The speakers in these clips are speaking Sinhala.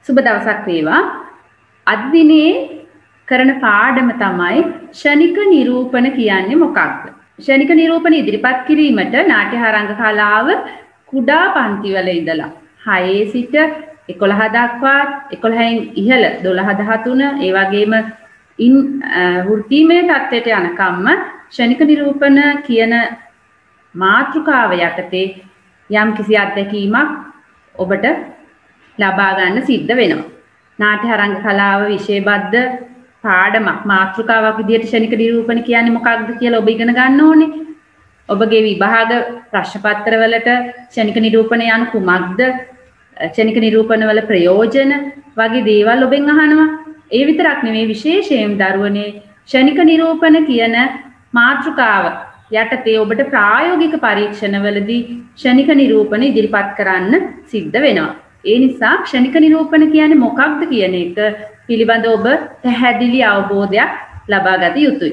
සුබ දවසක් වේවා. අද දිනේ කරන පාඩම තමයි ෂණික නිරූපණ කියන්නේ මොකක්ද? ෂණික නිරූපණ ඉදිරිපත් කිරීමට නාට්‍යහාරංග කලාව කුඩා පන්තිවල ඉඳලා 6 සිට 11 දක්වා 11න් ඉහළ 12 13 ඒ වගේම වෘත්තීමය තත්ත්වයට යනකම්ම ෂණික නිරූපණ කියන මාතෘකාව යටතේ යම් කිසි අත්දැකීමක් ඔබට ලබා ගන්න සිද්ධ වෙනවා. නාට්‍යහාරංග කලාව විෂයබද්ධ පාඩමක් මාතෘකාවක් විදිහට ෂණික නිරූපණ කියන්නේ මොකක්ද කියලා ඔබ ඉගෙන ගන්න ඕනේ. ඔබගේ විභාග ප්‍රශ්න පත්‍රවලට ෂණික නිරූපණ යන කුමක්ද? ෂණික නිරූපණ වල ප්‍රයෝජන වගේ දේවල් ඔබෙන් අහනවා. ඒ විතරක් නෙමෙයි විශේෂයෙන් දරුවනේ ෂණික නිරූපණ කියන මාතෘකාව යටතේ ඔබට ප්‍රායෝගික පරීක්ෂණවලදී ෂණික නිරූපණ ඉදිරිපත් කරන්න සිද්ධ වෙනවා. ඒ නිසා ෂණික නිරූපණ කියන්නේ මොකක්ද කියන එක පිළිබඳව ඔබ පැහැදිලි අවබෝධයක් ලබා ගත යුතුයි.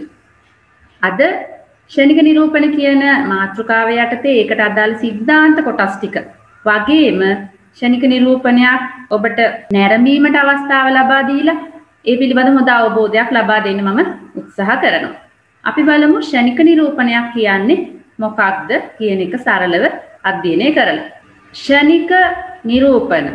අද ෂණික නිරූපණ කියන මාතෘකාව යටතේ ඒකට අදාළ સિદ્ધාන්ත කොටස් ටික වගේම ෂණික නිරූපණයක් ඔබට නැරඹීමට අවස්ථාව ලබා දීලා ඒ පිළිබඳව හොඳ අවබෝධයක් ලබා දෙන්න මම උත්සාහ කරනවා. අපි බලමු ෂණික නිරූපණයක් කියන්නේ මොකක්ද කියන එක සරලව අධ්‍යයනය කරලා. ෂණික නිරූපණ.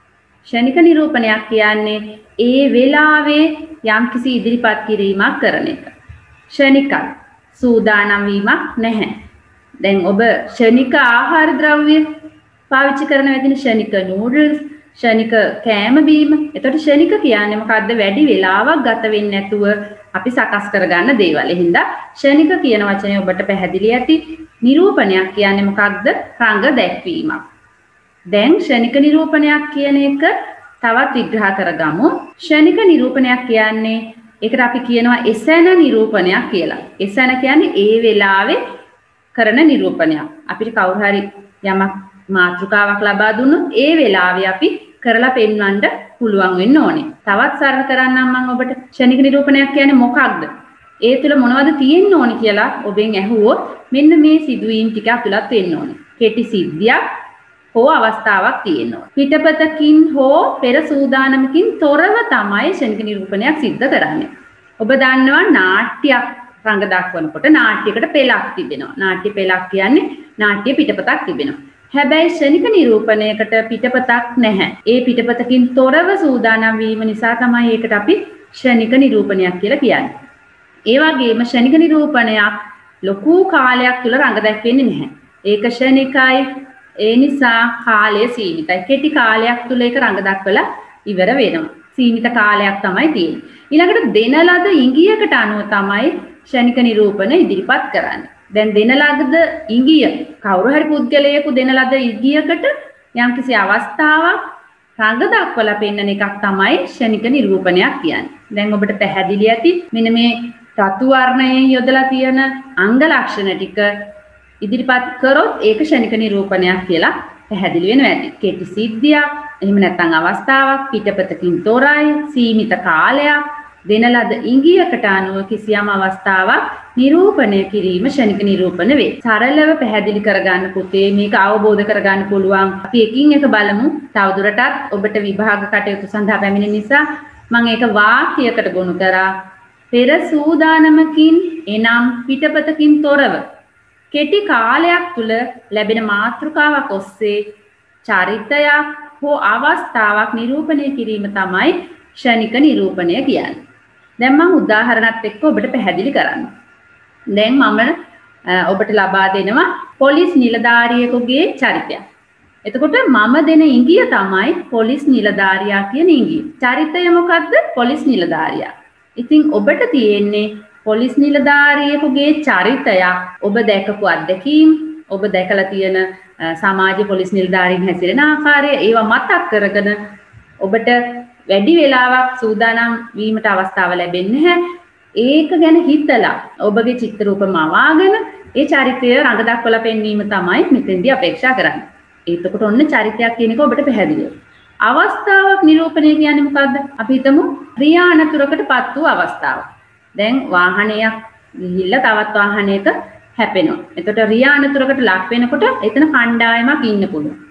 ෂණික නිරූපණයක් කියන්නේ ඒ වෙලාවේ යම්කිසි ඉදිරිපත් කිරීමක් කරන එක. ෂණිකයි. සූදානම් වීමක් නැහැ. දැන් ඔබ ෂණික ආහාර ද්‍රව්‍ය පාවිච්චි කරන වෙදින ෂණික නූඩල්ස්, ෂණික කෑම බීම. එතකොට ෂණික කියන්නේ මොකද්ද? වැඩි වෙලාවක් ගත වෙන්නේ නැතුව අපි සකස් කරගන්න දේවල්. ඒ හින්දා ෂණික කියන වචනේ ඔබට පැහැදිලි ඇති. නිරූපණයක් කියන්නේ මොකක්ද? රංග දැක්වීමක්. දැන් ෂණික නිරූපණයක් කියන එක තවත් විග්‍රහ කරගමු. ෂණික නිරූපණයක් කියන්නේ ඒකට අපි කියනවා එසැන නිරූපණයක් කියලා. එසැන කියන්නේ ඒ වෙලාවේ කරන නිරූපණයක්. අපිට කවුරු හරි යමක් මාතෘකාවක් ලබා දුන්නොත් ඒ වෙලාවේ අපි කරලා පෙන්වන්න පුළුවන් වෙන්න ඕනේ. තවත් සරල කරන්නම් මම ඔබට ෂණික නිරූපණයක් කියන්නේ මොකක්ද? ඒ තුල මොනවද තියෙන්න ඕනේ කියලා ඔබෙන් ඇහුවොත් මෙන්න මේ සිදුවීම් ටික අතුලත් වෙන්න ඕනේ. කෙටි සිද්ධියක් හෝ අවස්ථාවක් තියෙනවා. පිටපතකින් හෝ පෙර සූදානමකින් තොරව තමයි ෂණික නිරූපණයක් සිද්ධ කරන්නේ. ඔබ දන්නවා නාට්‍යයක් රංග දක්වනකොට නාට්‍යයකට පෙළක් තිබෙනවා. නාට්‍ය පෙළක් කියන්නේ නාට්‍ය පිටපතක් තිබෙනවා. හැබැයි ෂණික නිරූපණයකට පිටපතක් නැහැ. ඒ පිටපතකින් තොරව සූදානම් වීම නිසා තමයි ඒකට අපි ෂණික නිරූපණයක් කියලා කියන්නේ. ඒ වගේම ෂණික නිරූපණයක් ලොකු කාලයක් තුල රංග දැක්වෙන්නේ නැහැ. ඒක ෂණිකයි. ඒ නිසා කාලය සීමිතයි. කෙටි කාලයක් තුල ඒක රංග දක්වලා ඉවර වෙනවා. සීමිත කාලයක් තමයි තියෙන්නේ. ඊළඟට දෙන ලද ඉඟියකට අනුව තමයි ෂණික නිරූපණ ඉදිරිපත් කරන්නේ. දැන් දෙන ලද ඉඟිය කවුරු හරි පුද්ගලයෙකු දෙන ලද ඉඟියකට යම්කිසි අවස්ථාවක් රංග දක්වලා පෙන්වන එකක් තමයි ෂණික නිරූපණයක් කියන්නේ. දැන් ඔබට පැහැදිලි ඇති මෙන්න මේ රතු වර්ණයෙන් යොදලා තියෙන අංග ලක්ෂණ ටික ඉදිරිපත් කරොත් ඒක ෂණික නිරූපණයක් කියලා පැහැදිලි වෙනවා ඇති. කෙටි සිද්ධියක්, එහෙම නැත්නම් අවස්ථාවක්, පිටපතකින් තොරයි, සීමිත කාලයක්, දෙන ලද ඉඟියකට අනුව කිසියම් අවස්ථාවක් නිරූපණය කිරීම ෂණික නිරූපණ වේ. සරලව පැහැදිලි කරගන්න පුතේ මේක අවබෝධ කරගන්න පුළුවන්. අපි එකින් එක බලමු. තවදුරටත් ඔබට විභාග කටයුතු සඳහා පැමිණෙන නිසා මම ඒක වාක්‍යයකට ගොනු කරා. පෙර සූදානමකින් එනම් පිටපතකින් තොරව කෙටි කාලයක් තුල ලැබෙන මාතෘකාවක් ඔස්සේ චරිතයක් හෝ අවස්ථාවක් නිරූපණය කිරීම තමයි ෂණික නිරූපණය කියන්නේ. දැන් මම උදාහරණත් එක්ක ඔබට පැහැදිලි කරන්නම්. දැන් මම ඔබට ලබා දෙනවා පොලිස් නිලධාරියෙකුගේ චරිතයක්. එතකොට මම දෙන ඉඟිය තමයි පොලිස් නිලධාරියා කියන ඉඟිය. චරිතය මොකද්ද? පොලිස් නිලධාරියා. ඉතින් ඔබට තියෙන්නේ පොලිස් නිලධාරියෙකුගේ චරිතයක් ඔබ දැකපු අත්දැකීම් ඔබ දැකලා තියෙන සමාජ පොලිස් නිලධාරීන් හැසිරෙන ආකාරය ඒවා මතක් කරගෙන ඔබට වැඩි වෙලාවක් සූදානම් වීමට අවස්ථාව ලැබෙන්නේ නැහැ. ඒක ගැන හිතලා ඔබගේ චිත්‍ර රූපම අවාගෙන ඒ චරිතය රඟ දක්වලා පෙන්වීම තමයි මෙතෙන්දී අපේක්ෂා කරන්නේ. ඒකට ඔන්න චරිතයක් කියන එක ඔබට පැහැදිලි. අවස්ථාවක් නිරූපණය කියන්නේ මොකද්ද? අපි හිතමු ක්‍රියානතුරකටපත් වූ අවස්ථාවක්. දැන් වාහනයක් ගිහිල්ලා තවත් වාහනයක හැපෙනවා. එතකොට රියානතුරකට ලක් වෙනකොට එතන කණ්ඩායමක් ඉන්න පුළුවන්.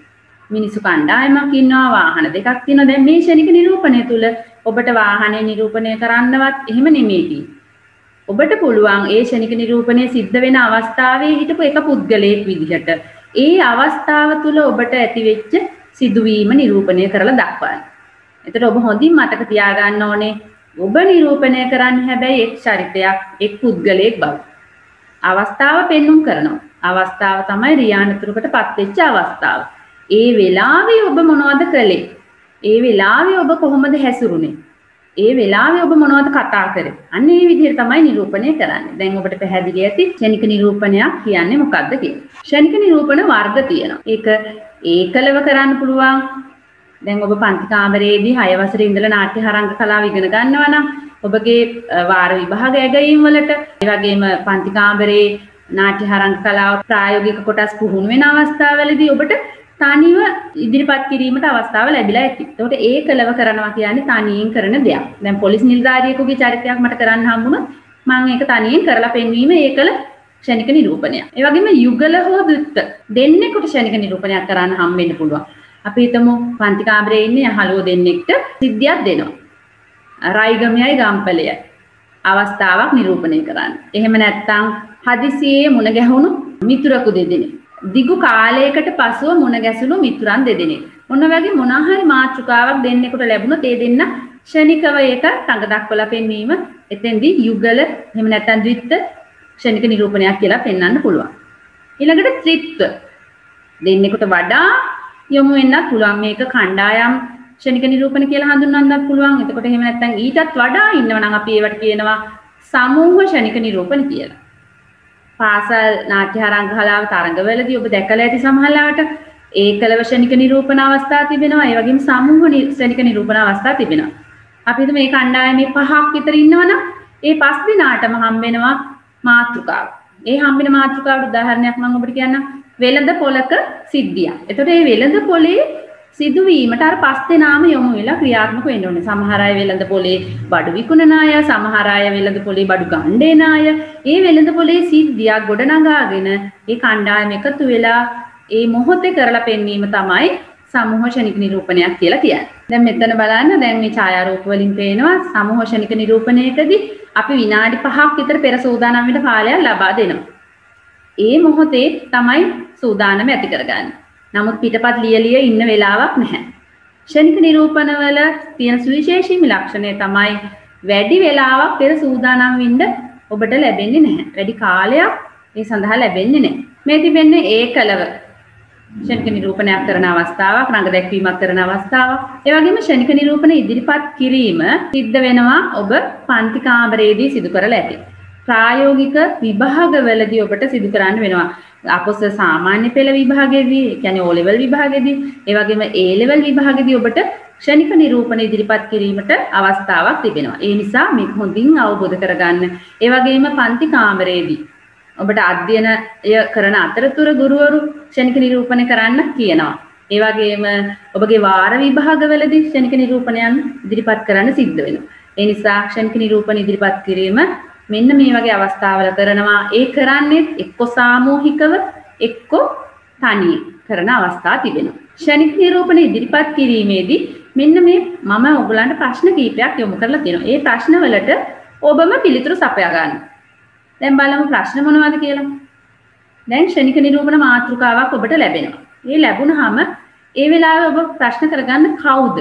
මිනිසු කණ්ඩායමක් ඉන්නවා, වාහන දෙකක් තියෙනවා. දැන් මේ ක්ෂණික නිරූපණය තුල ඔබට වාහනේ නිරූපණය කරන්නවත් එහෙම නෙමෙයි. ඔබට පුළුවන් ඒ ක්ෂණික නිරූපණය සිද්ධ වෙන අවස්ථාවේ හිටපු එක පුද්ගලයෙක් විදිහට ඒ අවස්ථාව තුල ඔබට ඇතිවෙච්ච සිදුවීම නිරූපණය කරලා දක්වන්න. එතකොට ඔබ හොඳින් මතක තියාගන්න ඕනේ ඔබ නිරූපණය කරන්නේ හැබැයි එක් චරිතයක්, එක් පුද්ගලයෙක් බව. අවස්ථාව පෙන්눔 කරනවා. අවස්ථාව තමයි රියානතුරකටපත් වෙච්ච අවස්ථාව. ඒ වෙලාවේ ඔබ මොනවද කළේ? ඒ වෙලාවේ ඔබ කොහොමද හැසිරුනේ? ඒ වෙලාවේ ඔබ මොනවද කතා කරේ? අන්න ඒ විදිහට තමයි නිරූපණය කරන්නේ. දැන් ඔබට පැහැදිලි ඇති ක්ෂණික නිරූපණයක් කියන්නේ මොකක්ද කියලා. ක්ෂණික නිරූපණ වර්ග තියෙනවා. ඒක ඒකලව කරන්න පුළුවන්. දැන් ඔබ පන්ති කාමරයේදී 6 වසරේ ඉඳලා නාට්‍ය හරංග කලාව ඉගෙන ගන්නවා නම් ඔබගේ වාර විභාග ඇගයීම් වලට ඒ වගේම පන්ති කාමරයේ නාට්‍ය හරංග කලාව ප්‍රායෝගික කොටස් පුහුණු වෙන අවස්ථාවවලදී ඔබට තනිව ඉදිරිපත් කිරීමට අවස්ථාව ලැබිලා ඇති. ඒකට ඒකලව කරනවා කියන්නේ තනියෙන් කරන දෙයක්. දැන් පොලිස් නිලධාරියෙකුගේ චරිතයක් මට කරන්න හම්බුණොත් මම ඒක තනියෙන් කරලා පෙන්වීම ඒකල ක්ෂණික නිරූපණයක්. ඒ වගේම යුගල හෝ වෘත්ත දෙන්නෙකුට ක්ෂණික නිරූපණයක් කරන්න හම්බ වෙන්න පුළුවන්. අපි හිතමු පන්ති කාමරයේ ඉන්නේ යහළුවෝ දෙන්නෙක්ට සිද්ධියක් දෙනවා. රයිගමයයි ගම්පලයයි අවස්ථාවක් නිරූපණය කරන්න. එහෙම නැත්නම් හදිසියේ මුණ ගැහුණු මිතුරකු දෙදෙනෙක්. දිගු කාලයකට පසුව මුණ ගැසුණු මිතුරන් දෙදෙනෙක්. මොන වගේ මොන හරි මාතෘකාවක් දෙන්නෙකුට ලැබුණොත් ඒ දෙන්න ක්ෂණිකව ඒක රඟ දක්වලා පෙන්වීම එතෙන්දී යුගල එහෙම නැත්නම් ද්විත්ව ක්ෂණික නිරූපණයක් කියලා පෙන්වන්න පුළුවන්. ඊළඟට ත්‍රිත්ව දෙන්නෙකුට වඩා යොමු වෙන්නත් පුළුවන්. මේක කණ්ඩායම් ක්ෂණික නිරූපණ කියලා හඳුන්වන්නත් පුළුවන්. එතකොට එහෙම නැත්නම් ඊටත් වඩා ඉන්නවා නම් අපි ඒවට කියනවා සමූහ ක්ෂණික නිරූපණ කියලා. පාසල් නාට්‍ය හරංග කලාව තරඟවලදී ඔබ දැකලා ඇති සමහරවිට ඒකලව ක්ෂණික නිරූපණ අවස්ථා තිබෙනවා. ඒ වගේම සමූහ ක්ෂණික නිරූපණ අවස්ථා තිබෙනවා. අපි හිතමු මේ කණ්ඩායමේ 5ක් විතර ඉන්නවනම් ඒ 5 දිනාටම හම්බ වෙනවා මාතෘකාව. ඒ හම්බ වෙන මාතෘකාවට උදාහරණයක් මම ඔබට කියන්නම්. වෙළඳ පොලක සිද්ධියක්. එතකොට මේ වෙළඳ පොලේ සිදුවීමට අර 5 දෙනාම යොමු වෙලා ක්‍රියාත්මක වෙන්න ඕනේ. සමහර අය වෙළඳ පොලේ බඩු විකුණන අය, සමහර අය වෙළඳ පොලේ බඩු ගන්න එන අය. ඒ වෙළඳ පොලේ සිද්ධියක් ගොඩනගාගෙන ඒ කණ්ඩායම එකතු වෙලා ඒ මොහොතේ කරලා පෙන්වීම තමයි සමූහ ක්ෂණික නිරූපණයක් කියලා කියන්නේ. දැන් මෙතන බලන්න දැන් මේ ඡායාරූප වලින් පේනවා සමූහ ක්ෂණික නිරූපණයකදී අපි විනාඩි 5ක් විතර පෙර සූදානම් වෙන්න කාලයක් ලබා දෙනවා. ඒ මොහොතේ තමයි සූදානම ඇති කරගන්නේ. නමුත් පිටපත් ලියලිය ඉන්න වෙලාවක් නැහැ. ක්ෂණික නිරූපණවල තියෙන සුවිශේෂීම ලක්ෂණය තමයි වැඩි වෙලාවක් පෙර සූදානම් වෙන්න ඔබට ලැබෙන්නේ නැහැ. වැඩි කාලයක් ඒ සඳහා ලැබෙන්නේ නැහැ. මේ තිබෙන්නේ ඒකලව ක්ෂණික නිරූපණයක් කරන අවස්ථාවක්, රඟ දැක්වීමක් කරන අවස්ථාවක්. ඒ වගේම ක්ෂණික නිරූපණ ඉදිරිපත් කිරීම සිද්ධ වෙනවා ඔබ පන්ති කාමරයේදී සිදු කරලා ඇති. ප්‍රායෝගික විභාගවලදී ඔබට සිදු කරන්න වෙනවා. අපොස සාමාන්‍ය පෙළ විභාගයේදී, කියන්නේ O level විභාගයේදී, ඒ වගේම A level විභාගයේදී ඔබට ක්ෂණික නිරූපණ ඉදිරිපත් කිරීමට අවස්ථාවක් තිබෙනවා. ඒ නිසා මේක හොඳින් අවබෝධ කරගන්න. ඒ වගේම පන්ති කාමරයේදී ඔබට අධ්‍යයනය කරන අතරතුර ගුරුවරු ක්ෂණික නිරූපණ කරන්න කියනවා. ඒ වගේම ඔබගේ වාර විභාගවලදී ක්ෂණික නිරූපණයන් ඉදිරිපත් කරන්න සිද්ධ වෙනවා. ඒ නිසා ක්ෂණික නිරූපණ ඉදිරිපත් කිරීම මෙන්න මේ වගේ අවස්ථාවල කරනවා. ඒ කරන්නේ එක්ක සාමූහිකව එක්ක තනියෙන් කරන අවස්ථා තිබෙනවා. ක්ෂණික නිරූපණ ඉදිරිපත් කිරීමේදී මෙන්න මේ මම ඔයගලන්ට ප්‍රශ්න කීපයක් යොමු කරලා තියෙනවා. ඒ ප්‍රශ්න වලට ඔබම පිළිතුරු සපයා ගන්න. දැන් බලමු ප්‍රශ්න මොනවද කියලා. දැන් ක්ෂණික නිරූපණ මාතෘකාවක් ඔබට ලැබෙනවා. ඒ ලැබුණාම ඒ වෙලාවේ ඔබ ප්‍රශ්න කරගන්න කවුද?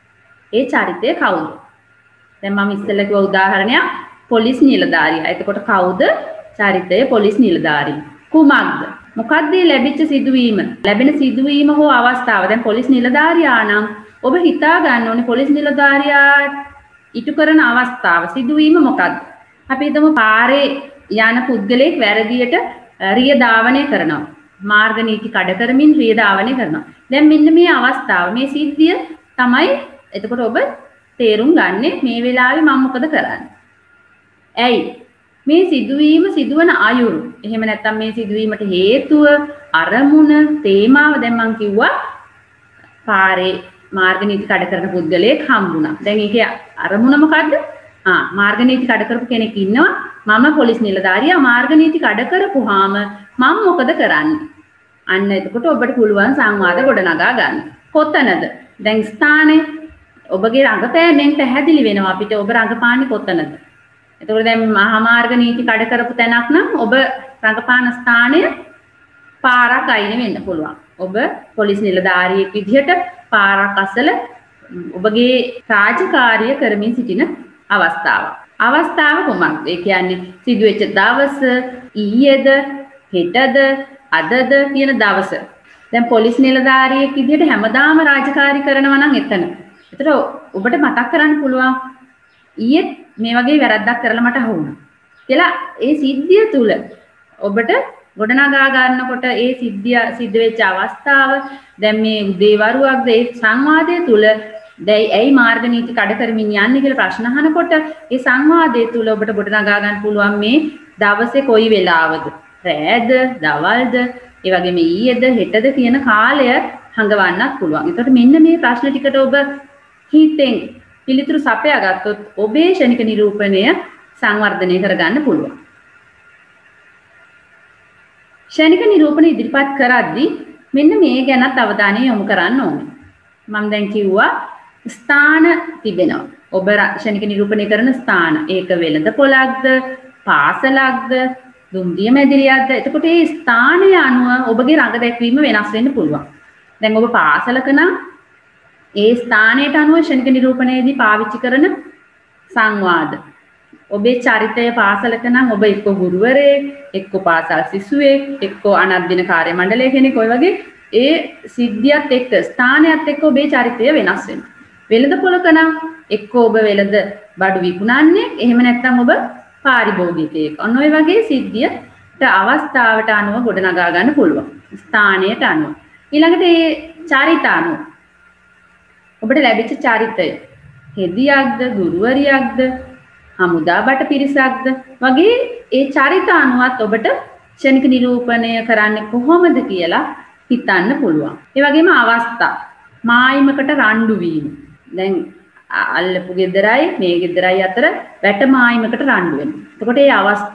ඒ චරිතය කවුද? දැන් මම ඉස්සෙල්ලා කිව්ව උදාහරණයක් පොලිස් නිලධාරියා. එතකොට කවුද චරිතය? පොලිස් නිලධාරියා. කුමක්ද? මොකක්ද ලැබිච්ච සිදුවීම? ලැබෙන සිදුවීම හෝ අවස්ථාව. දැන් පොලිස් නිලධාරියා නම් ඔබ හිතා ගන්න ඕනේ පොලිස් නිලධාරියා ඉටු කරන අවස්ථාව සිදුවීම මොකක්ද? අපි හිතමු පාරේ යන පුද්ගලයෙක් වැරදියට රිය ධාවනය කරනවා. මාර්ග නීති කඩ කරමින් රිය ධාවනය කරනවා. දැන් මෙන්න මේ අවස්ථාව, මේ සිද්ධිය තමයි එතකොට ඔබ තේරුම් ගන්නේ මේ වෙලාවේ මම මොකද කරන්නේ? ඇයි මේ සිදුවීම සිදුවන අයුරු, එහෙම නැත්නම් මේ සිදුවීමට හේතුව, අරමුණ, තේමාව. දැන් මම කිව්වා පාරේ මාර්ග නීති කඩ කරන පුද්ගලයෙක් හම්බුණා. දැන් ඒකේ අරමුණ මොකද්ද? මාර්ග නීති කඩ කරපු කෙනෙක් ඉන්නවා. මම පොලිස් නිලධාරියා මාර්ග නීති කඩ කරපුවාම මම මොකද කරන්නේ? අන්න එතකොට ඔබට පුළුවන් සංවාද ගොඩනගා ගන්න. කොතනද? දැන් ස්ථානේ ඔබගේ රංගපෑමෙන් පැහැදිලි වෙනවා අපිට ඔබ රංගපාන්නේ කොතනද. එතකොට දැන් මහා මාර්ග නීති කඩ කරපු තැනක් නම් ඔබ රංගපාන ස්ථානය පාරක් අයින වෙන්න පුළුවන්. ඔබ පොලිස් නිලධාරියෙක් විදිහට පාරක් අසල ඔබගේ රාජකාරිය කරමින් සිටින අවස්ථාවක්. අවස්ථාව කොහොමද? ඒ කියන්නේ සිදුවෙච්ච දවස ඊයේද හෙටද අදද කියන දවස. දැන් පොලිස් නිලධාරියෙක් විදිහට හැමදාම රාජකාරී කරනවා නම් එතන. ඒතර ඔබට මතක් කරන්න පුළුවන් ඊයේ මේ වගේ වැරද්දක් කරලා මට අහුණා කියලා ඒ සිද්ධිය තුල ඔබට ගොඩනගා ගන්නකොට ඒ සිද්ධ වෙච්ච අවස්ථාව දැන් මේ උදේවරුවක්ද ඒ සංවාදය තුල දැයි ඇයි මාර්ග නීති කඩ කරමින් යන්නේ කියලා ප්‍රශ්න අහනකොට ඒ සංවාදය තුල ඔබට ගොඩනගා ගන්න පුළුවන් මේ දවසේ කොයි වෙලාවද රෑද දවල්ද ඒ වගේම ඊයේද හෙටද කියන කාලය හංගවන්නත් පුළුවන්. ඒකට මෙන්න මේ ප්‍රශ්න ටිකට ඔබ හිතෙන් පිළිතුරු සපයා ගත්තොත් ඔබේ ෂණික නිරූපණය සංවර්ධනය කරගන්න පුළුවන්. ෂණික නිරූපණ ඉදිරිපත් කරද්දී මෙන්න මේ ගැනත් අවධානය යොමු කරන්න ඕනේ. මම දැන් කිව්වා ස්ථාන තිබෙනවා. ඔබ ෂණික නිරූපණය කරන ස්ථාන. ඒක වෙළඳ පොලක්ද, පාසලක්ද, දුම්රිය මැදිරියක්ද? එතකොට මේ ස්ථානය අනුව ඔබගේ රඟ දැක්වීම වෙනස් වෙන්න පුළුවන්. දැන් ඔබ පාසලක නම් ඒ ස්ථානයට අනුව ෂණික නිරූපණයේදී පාවිච්චි කරන සංවාද. ඔබේ චරිතය පාසලක නම් ඔබ එක්ක ගුරුවරයෙක්, එක්ක පාසල් සිසුවෙක්, එක්ක අනධ්‍යන කාර්ය මණ්ඩලය කෙනෙක් ඔය වගේ ඒ සිද්ධියත් එක්ක ස්ථානයත් එක්ක ඔබේ චරිතය වෙනස් වෙනවා. වෙළඳ පොලක නම් එක්ක ඔබ වෙළඳ බඩු විකුණන්නේ, එහෙම නැත්නම් ඔබ පාරිභෝගිකයෙක්. ඔන්න ඔය වගේ සිද්ධියට අවස්ථාවට අනුව ගොඩනගා ගන්න පුළුවන්. ස්ථානයට අනුව. ඊළඟට ඒ චරිත අනුව ඔබට ලැබිච්ච චරිතය හෙදියක්ද, ගුරුවරියක්ද, හමුදා බට පිරිසක්ද වගේ ඒ චරිත අනුවත් ඔබට ෂණික නිරූපණය කරන්නේ කොහොමද කියලා හිතන්න පුළුවන්. ඒ වගේම අවස්ථා මායිමකට රණ්ඩු වීම. දැන් අල්ලපු ගෙදරයි මේ ගෙදරයි අතර වැට මායිමකට රණ්ඩු වෙනවා. එතකොට ඒ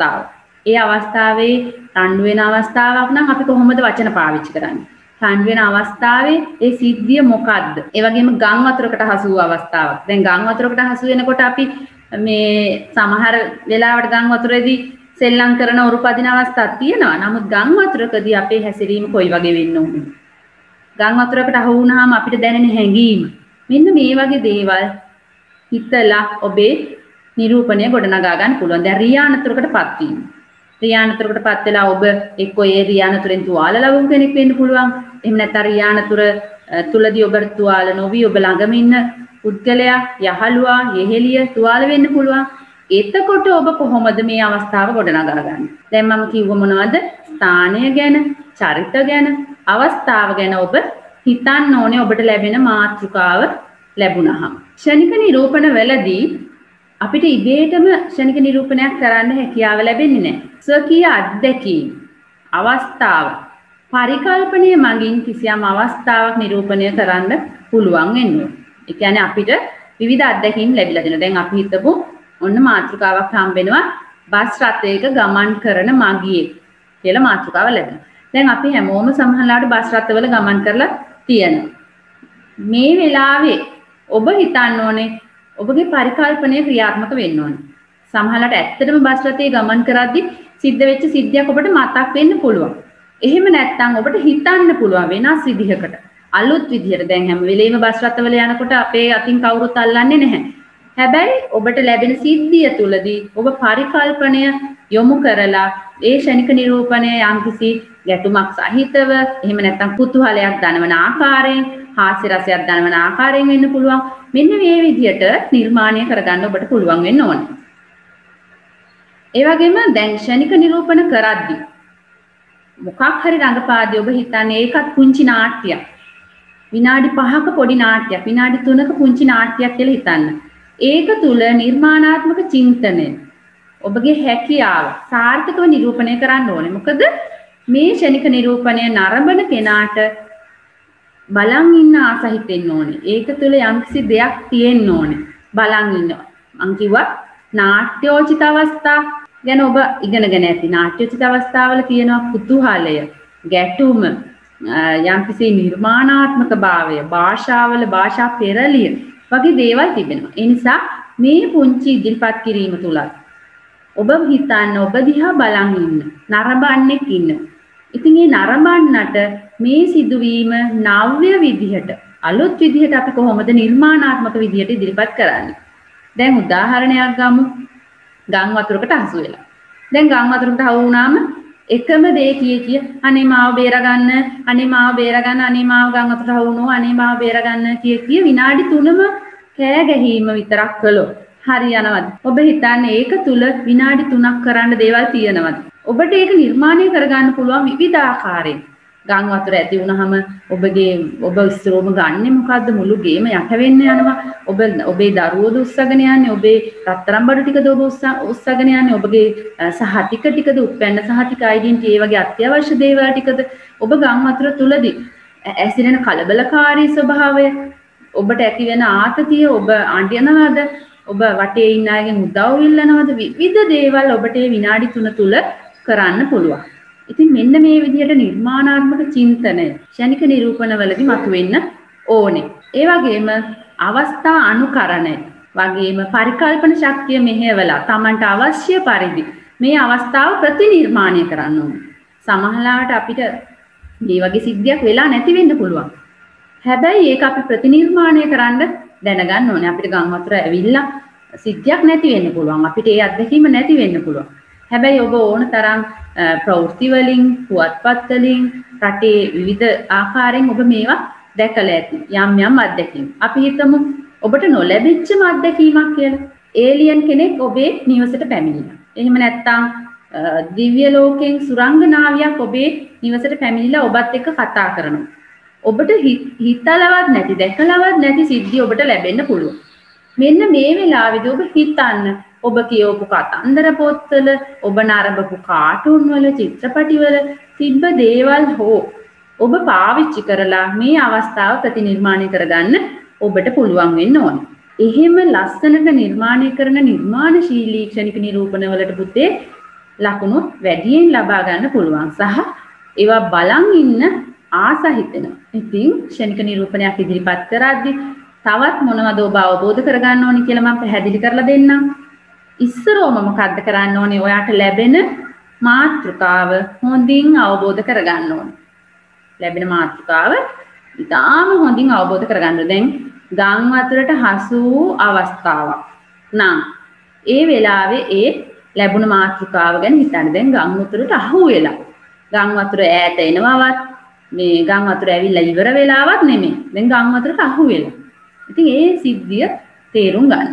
අවස්ථාවේ රණ්ඩු වෙන අවස්ථාවක් නම් අපි කොහොමද වචන පාවිච්චි කරන්නේ? රණ්ඩු වෙන අවස්ථාවේ ඒ සිද්ධිය මොකද්ද? ඒ වගේම ගම් වතුරකට හසු වූ අවස්ථාවක්. දැන් ගම් වතුරකට හසු වෙනකොට අපි මේ සමහර වෙලාවට ගම් වතුරේදී සෙල්ලම් කරන උරුපදින අවස්ථාවක් තියෙනවා. නමුත් ගම් වතුරකදී අපේ හැසිරීම කොයි වගේ වෙන්න ඕනේ? ගම් වතුරකට අහු වුණාම අපිට දැනෙන හැඟීම. මෙන්න මේ වගේ දේවල් හිතලා ඔබේ නිරූපණය ගොඩනගා ගන්න පුළුවන්. දැන් රියානතුරකටපත් වීම. රියානතුරකටපත් වෙලා ඔබ එක්කෝ ඒ රියානතුරෙන් තුවාල ලැබුම් කෙනෙක් වෙන්න පුළුවන්. එහෙම නැත්නම් රියානතුර තුලදී ඔබට තුවාල නොවි ඔබ ළඟම ඉන්න පුද්ගලයා, යහළුවා, යෙහෙළිය තුවාල වෙන්න පුළුවන්. එතකොට ඔබ කොහොමද මේ අවස්ථාව ගොඩනගා ගන්නේ? දැන් මම කිව්ව මොනවද? ස්ථානය ගැන, චරිත ගැන, අවස්ථාව ගැන ඔබ හිතන්න ඕනේ ඔබට ලැබෙන මාතෘකාව ලැබුණහම. ෂණික නිරූපණ වලදී අපිට ඉබේටම ෂණික නිරූපණයක් කරන්න හැකියාව ලැබෙන්නේ නැහැ. ස්වකීය අත්දැකීම්, අවස්ථාව, පරිකල්පනය මගින් කිසියම් අවස්ථාවක් නිරූපණය කරන්න පුළුවන් වෙන්නේ. ඒ කියන්නේ අපිට විවිධ අත්දැකීම් ලැබිලා දෙනවා. දැන් අපි හිතමු ඔන්න මාතෘකාවක් හම්බෙනවා බස් රථයක ගමන් කරන මගියෙක් කියලා මාතෘකාව ලැබෙනවා. දැන් අපි හැමෝම සමහරවිට බස් රථවල ගමන් කරලා තියෙනවා. මේ වෙලාවේ ඔබ හිතන්න ඕනේ ඔබගේ පරිකල්පනය ක්‍රියාත්මක වෙන්න ඕනේ. සමහරවිට ඇත්තටම බස් රථයේ ගමන් කරද්දී සිද්ධ වෙච්ච සිද්ධියක් ඔබට මතක් වෙන්න පුළුවන්. එහෙම නැත්නම් ඔබට හිතන්න පුළුවන් වෙනස් විදිහකට. අලුත් විදිහට. දැන් හැම වෙලෙම බස් රථවල යනකොට අපේ අතින් කවුරුත් අල්ලන්නේ නැහැ. හැබැයි ඔබට ලැබෙන සිද්ධිය තුලදී ඔබ පරිකල්පනය යොමු කරලා ඒ ෂණික නිරූපණය යම්කිසි ගැටුමක් සහිතව එහෙම නැත්නම් කුතුහලයක් දනවන ආකාරයෙන් හාස්‍ය රසයක් දනවන ආකාරයෙන් වෙන්න පුළුවන්. මෙන්න මේ විදිහට නිර්මාණය කරගන්න ඔබට පුළුවන් වෙන්න ඕනේ. ඒ වගේම දැන් ෂණික නිරූපණ කරද්දී මොකක් හරි රංගපාදී ඔබ හිතන්නේ ඒකත් පුංචි නාට්‍යයක්. විනාඩි 5ක පොඩි නාට්‍යයක්, විනාඩි 3ක පුංචි නාට්‍යයක් කියලා හිතන්න. ඒක තුල නිර්මාණාත්මක චින්තනය ඔබගේ හැකියාව සාර්ථකව නිරූපණය කරන්න ඕනේ. මොකද මේ ෂණික නිරූපණය නරඹන කෙනාට බලන් ඉන්න ආස හිතෙන්න ඕනේ. ඒක තුල යම්කිසි දෙයක් තියෙන්න ඕනේ. බලන් ඉන්න. මං කිව්වා නාට්‍යෝචිත අවස්ථා ගැන ඔබ ඉගෙනගෙන ඇති. නාට්‍යෝචිත අවස්ථාවල තියෙනවා කුතුහලය, ගැටුම, යම්කිසි නිර්මාණාත්මක භාවය, භාෂාවල භාෂා පෙරළිය වගේ දේවල් තිබෙනවා. ඒ නිසා මේ පුංචි ඉදිරිපත් කිරීම තුලත් ඔබ හිතන්න ඔබ දිහා බලන් ඉන්න නරඹන්නෙක් ඉන්නවා. ඉතින් මේ නරඹන්නට මේ සිදුවීම නව්‍ය විදිහට අලුත් විදිහට අපි කොහොමද නිර්මාණාත්මක විදිහට ඉදිරිපත් කරන්නේ? දැන් උදාහරණයක් ගමු. ගම් වතුරකට හසු වෙලා. දැන් ගම් වතුරකට හවු වුණාම එකම දේ කිය අනේ මාව බේරගන්න, අනේ මාව බේරගන්න, අනේ මාව ගම් වතුරට හවු වුණා, අනේ මාව බේරගන්න කිය විනාඩි 3ම කෑ ගැහිම විතරක් කළොත් හරියනවද? ඔබ හිතන්නේ ඒක තුල විනාඩි 3ක් කරන්න දේවල් තියෙනවද? ඔබට ඒක නිර්මාණය කරගන්න පුළුවන් විවිධ ආකාරයෙන්. ගම් වතුර ඇති වුණාම ඔබ ඉස්සරෝම ගන්නෙ මොකද්ද? මුළු ගේම යට වෙන්න යනවා. ඔබේ දරුවෝද උස්සගෙන යන්නේ, ඔබේ රත්තරන් බඩු ටිකද ඔබ උස්සගෙන යන්නේ, ඔබගේ සහතික ටිකද, උපැන්න සහතික අයිඩෙන්ටි ඒ වගේ අත්‍යවශ්‍ය දේවල් ටිකද ඔබ ගම් වතුර තුලදී ඇසිරෙන කලබලකාරී ස්වභාවය, ඔබට ඇති වෙන ආතතිය, ඔබ අඬනවද, ඔබ වටේ ඉන්න අයගෙන් උදව් ඉල්ලනවද, විවිධ දේවල් ඔබට මේ විනාඩි 3 තුල කරන්න පුළුවන්. ඉතින් මෙන්න මේ විදිහට නිර්මාණාත්මක චින්තනය ක්ෂණික නිරූපණවලදී මතුවෙන්න ඕනේ. ඒ වගේම අවස්ථා අනුකරණය වගේම පරිකල්පන ශක්තිය මෙහෙवला Tamanට අවශ්‍ය පරිදි මේ අවස්ථාව ප්‍රතිනිර්මාණය කරන්න ඕනේ. සමහරවිට අපිට මේ වගේ සිද්ධියක් වෙලා නැති වෙන්න පුළුවන්. හැබැයි ඒක අපි ප්‍රතිනිර්මාණය කරන්න දැනගන්න ඕනේ. අපිට ගම් වතුර ඇවිල්ලා සිද්ධියක් නැති වෙන්න පුළුවන්. අපිට ඒ අත්දැකීම නැති වෙන්න පුළුවන්. හැබැයි ඔබ ඕන තරම් ප්‍රවෘත්ති වලින්, පුවත්පත් වලින්, රටේ විවිධ ආකාරයෙන් ඔබ මේවා දැකලා ඇති. යම් අත්දැකීම්. අපි හිතමු ඔබට නොලැබිච්ච අත්දැකීමක් කියලා. ඒලියන් කෙනෙක් ඔබේ නිවසට පැමිණිලා. එහෙම නැත්නම් දිව්‍ය ලෝකයෙන් සුරංගනාවියක් ඔබේ නිවසට පැමිණිලා ඔබත් එක්ක කතා කරනවා. ඔබට හිතලවත් නැති, දැකලවත් නැති සිද්ධි ඔබට ලැබෙන්න පුළුවන්. මෙන්න මේ වෙලාවේදී ඔබ හිතන්න ඔබ කියවපු කතන්දර පොත්වල, ඔබ නරඹපු කාටුන් වල, චිත්‍රපටිවල තිබ්බ දේවල් හෝ ඔබ පාවිච්චි කරලා මේ අවස්ථාව ප්‍රතිනිර්මාණය කරගන්න ඔබට පුළුවන් වෙන්න ඕනේ. එහෙම ලස්සනට නිර්මාණය කරන නිර්මාණශීලී ක්ෂණික නිරූපණ වලට පුතේ ලකුණු වැඩියෙන් ලබා ගන්න පුළුවන් සහ ඒවා බලන් ඉන්න ආස හිතෙනවා. ඉතින් ක්ෂණික නිරූපණයක් ඉදිරිපත් කරද්දී තවත් මොනවද ඔබ අවබෝධ කරගන්න ඕනි කියලා මම පැහැදිලි කරලා දෙන්නම්. ඉස්සරෝම මොකද්ද කරන්න ඕනේ? ඔයාට ලැබෙන මාතෘකාව හොඳින් අවබෝධ කරගන්න ඕනේ. ලැබෙන මාතෘකාව ඉතාම හොඳින් අවබෝධ කරගන්න. දැන් ගම් වතුරට හසු වූ අවස්ථාවක් නම් ඒ වෙලාවේ ඒ ලැබුණ මාතෘකාව ගැන හිතන්න. දැන් ගම් වතුරට අහු වෙලා. ගම් වතුර ඈත එනවවත් මේ ගම් වතුර ඇවිල්ලා ඉවර වෙලාවක් නෙමෙයි. දැන් ගම් වතුරට අහු වෙලා. ඉතින් ඒ සිද්ධිය තේරුම් ගන්න.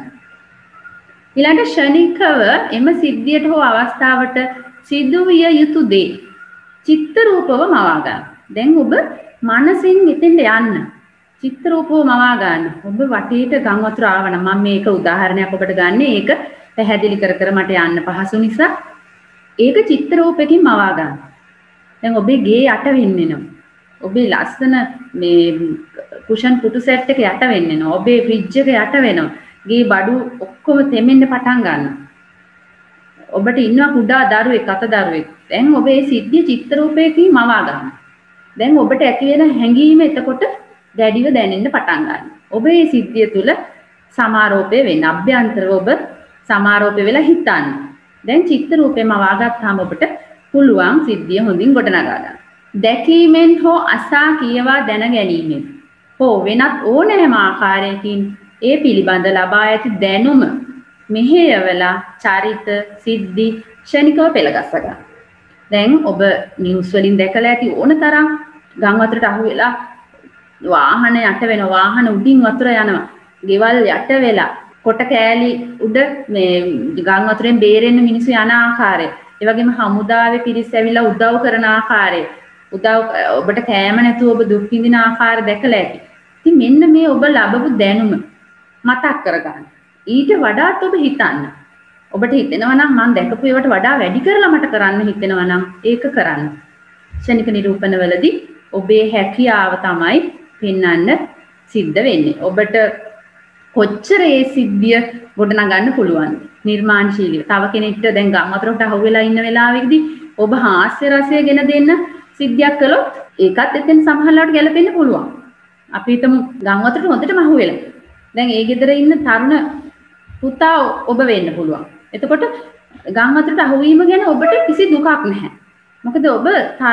ඊළඟ ෂණිකව එම සිද්ධියට හෝ අවස්ථාවට සිදුවිය යුතු දේ චිත්ත රූපව මවා ගන්න. දැන් ඔබ මනසින් ඉතින්ද යන්න. චිත්ත රූපව මවා ගන්න. ඔබ වටේට ගම් වතුර ආවනම් මම මේක උදාහරණයක් ඔබට ගන්න. ඒක පැහැදිලි කර මට යන්න පහසු නිසා ඒක චිත්ත රූපයකින් මවා ගන්න. දැන් ඔබේ ගේ යට වෙන්නෙනවා. ඔබේ ලස්සන මේ කුෂන් පුටු සෙට් එක යට වෙන්නෙනවා. ඔබේ ෆ්‍රිජ් එක යට වෙනවා. ගේ බඩු ඔක්කොම තෙමෙන්න පටන් ගන්නවා. ඔබට ඉන්නවා කුඩා දරුවෙක්, අත දරුවෙක්. දැන් ඔබ මේ සිද්ධිය චිත්ත රූපයකින් මවා ගන්න. දැන් ඔබට ඇති වෙන හැඟීම එතකොට දැඩිව දැනෙන්න පටන් ගන්නවා. ඔබ මේ සිද්ධිය තුල සමාරෝපය වෙන්න, අභ්‍යන්තරව ඔබ සමාරෝපය වෙලා හිතන්න. දැන් චිත්ත රූපේ මවා ගත්තාම ඔබට පුළුවන් සිද්ධිය හොඳින් ගොඩනගා ගන්න. දැකීමෙන් හෝ අසා කියවා දැන ගැනීමෙන් හෝ වෙනත් ඕනෑම ආකාරයකින් ඒ පිළිබඳ ලබා ඇති දැනුම මෙහෙයවලා චරිත සිද්ධි ක්ෂණිකව පෙළගස්ස ගන්න. දැන් ඔබ නිවුස් වලින් දැකලා ඇති ඕන තරම් ගම් වතුරට අහු වෙලා වාහන යට වෙන, වාහන උඩින් වතුර යනවා, ගෙවල් යට වෙලා, කොට කෑලි උඩ මේ ගම් වතුරෙන් බේරෙන්න මිනිස්සු යන ආකාරය, ඒ වගේම හමුදාවේ පිරිස් ඇවිල්ලා උදව් කරන ආකාරය, ඔබට කෑම නැතුව ඔබ දුක් විඳින ආකාරය දැකලා ඇති. ඉතින් මෙන්න මේ ඔබ ලැබපු දැනුම මතක් කරගන්න. ඊට වඩාත් ඔබ හිතන්න. ඔබට හිතෙනවා නම් මම දැකපු ඒවට වඩා වැඩි කරලා මට කරන්න හිතෙනවා නම් ඒක කරන්න. ක්ෂණික නිරූපණවලදී ඔබේ හැකියාව තමයි පෙන්වන්න සිද්ධ වෙන්නේ. ඔබට කොච්චර ඒ සිද්ධිය ගොඩනගන්න පුළුවන්ද? නිර්මාණශීලීව. තව කෙනෙක්ට දැන් ගම් වතුරට අහු වෙලා ඉන්න වෙලාවෙදී ඔබ හාස්‍ය රසය ගෙන දෙන්න සිද්ධියක් කළොත් ඒකත් එතෙන් සමහරවිට ගැලපෙන්න පුළුවන්. අපි හිතමු ගම් වතුරට හොඳටම අහු වෙලා. දැන් ඒ ගෙදර ඉන්න තරුණ පුතා ඔබ වෙන්න පුළුවන්. එතකොට ගම් වතුරට අහු වීම ගැන ඔබට කිසි දුකක් නැහැ. මොකද ඔබ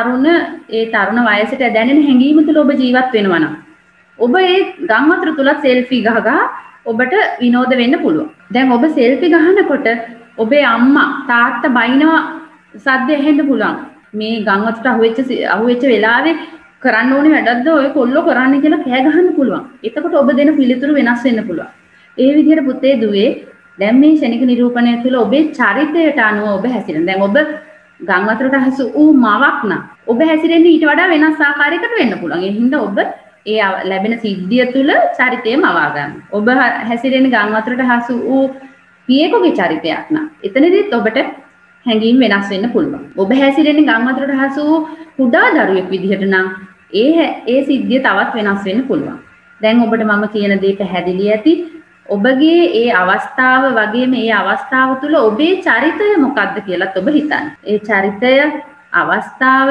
තරුණ වයසට දැනෙන හැඟීම තුළ ඔබ ජීවත් වෙනවා නම් ඔබ ඒ ගම් වතුර තුල සෙල්ෆි ගහ ඔබට විනෝද වෙන්න පුළුවන්. දැන් ඔබ සෙල්ෆි ගහනකොට ඔබේ අම්මා තාත්තා බයිනවා සද්ද ඇහෙන්න පුළුවන්. මේ ගම් වතුරට අහුවෙච්ච වෙලාවේ කරන්න ඕනේ වැඩක්ද ඔය කොල්ලෝ කරන්නේ කියලා කෑ ගහන්න පුළුවන්. එතකොට ඔබ දෙන පිළිතුරු වෙනස් වෙන්න පුළුවන්. ඒ විදිහට පුතේ දුවේ දැන් මේ ශනික නිරූපණය තුළ ඔබේ චරිතයට අනුව ඔබ හැසිරෙන. දැන් ඔබ ගම් වතුරට හසු වූ මවක් නම් ඔබ හැසිරෙන්නේ ඊට වඩා වෙනස් ආකාරයකට වෙන්න පුළුවන්. ඒ හින්දා ඔබ ඒ ලැබෙන සිද්ධිය තුළ චරිතය මවා ගන්න. ඔබ හැසිරෙන ගම් වතුරට හසු වූ පියෙකුගේ චරිතයක් නම් එතනදිත් ඔබට හැඟීම් වෙනස් වෙන්න පුළුවන්. ඔබ හැසිරෙන ගම් වතුරට හසු වූ කුඩා දරුවෙක් විදිහට නම් ඒ සිද්ධිය තවත් වෙනස් වෙන්න පුළුවන්. දැන් ඔබට මම කියන දේ පැහැදිලි ඇති. ඔබගේ ඒ අවස්ථාව වගේම ඒ අවස්ථාව තුළ ඔබේ චරිතය මොකක්ද කියලාත් ඔබ හිතන්න. ඒ චරිතය අවස්ථාව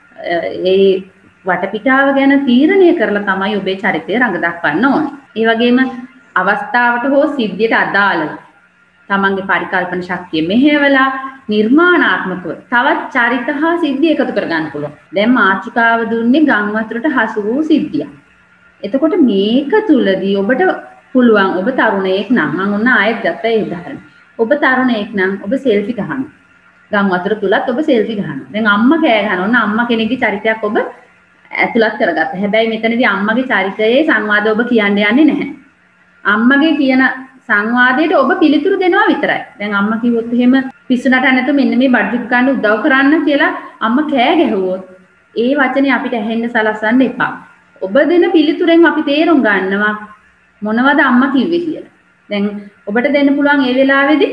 ඒ වටපිටාව ගැන තීරණය කරලා තමයි ඔබේ චරිතය රඟ දක්වන්න ඕනේ. ඒ වගේම අවස්ථාවට හෝ සිද්ධියට අදාළව තමන්ගේ පරිකල්පන ශක්තිය මෙහෙवला නිර්මාණාත්මකව තවත් චරිත හා සිද්ධි එකතු කර ගන්න පුළුවන්. දැන් මාතෘකාව දුන්නේ ගම් වතුරට හසු වූ සිද්ධියක්. එතකොට මේක තුලදී ඔබට පුළුවන් ඔබ තරුණයෙක් නම් මම ඔන්න ආයෙත් ගත්තා ඒ උදාහරණ. ඔබ තරුණයෙක් නම් ඔබ සෙල්ෆි ගහනවා. ගම් වතුර තුලත් ඔබ සෙල්ෆි ගහනවා. දැන් අම්මා කෑ ගහනවා. ඔන්න අම්මා කෙනෙක්ගේ චරිතයක් ඔබ ඇතුළත් කරගත්තා. හැබැයි මෙතනදී අම්මගේ චරිතයේ සංවාදය ඔබ කියන්න යන්නේ නැහැ. අම්මගේ කියන සංවාදයට ඔබ පිළිතුරු දෙනවා විතරයි. දැන් අම්මා කිව්වොත් එහෙම පිස්සු නටන්න නැතුව මෙන්න මේ බඩු ගන්න උදව් කරන්න කියලා අම්මා කෑ ගැහුවොත් ඒ වචනේ අපිට ඇහෙන්න සලස්සන්න එපා. ඔබ දෙන පිළිතුරෙන් අපි තේරුම් ගන්නවා මොනවද අම්මා කිව්වේ කියලා. දැන් ඔබට දෙන්න පුළුවන් ඒ වෙලාවේදී